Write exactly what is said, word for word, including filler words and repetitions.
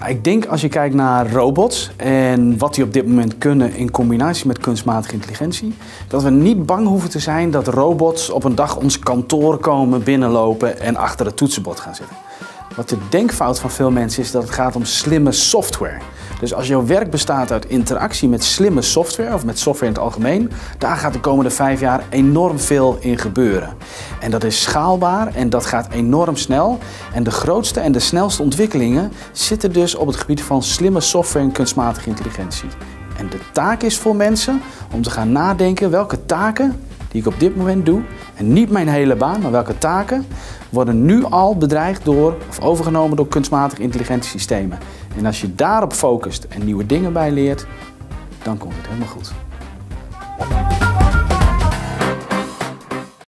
Ik denk als je kijkt naar robots en wat die op dit moment kunnen in combinatie met kunstmatige intelligentie, dat we niet bang hoeven te zijn dat robots op een dag ons kantoor komen, binnenlopen en achter het toetsenbord gaan zitten. Wat de denkfout van veel mensen is dat het gaat om slimme software. Dus als jouw werk bestaat uit interactie met slimme software, of met software in het algemeen, daar gaat de komende vijf jaar enorm veel in gebeuren. En dat is schaalbaar en dat gaat enorm snel. En de grootste en de snelste ontwikkelingen zitten dus op het gebied van slimme software en kunstmatige intelligentie. En de taak is voor mensen om te gaan nadenken welke taken die ik op dit moment doe, en niet mijn hele baan, maar welke taken worden nu al bedreigd door of overgenomen door kunstmatige intelligentiesystemen. En als je daarop focust en nieuwe dingen bij leert, dan komt het helemaal goed.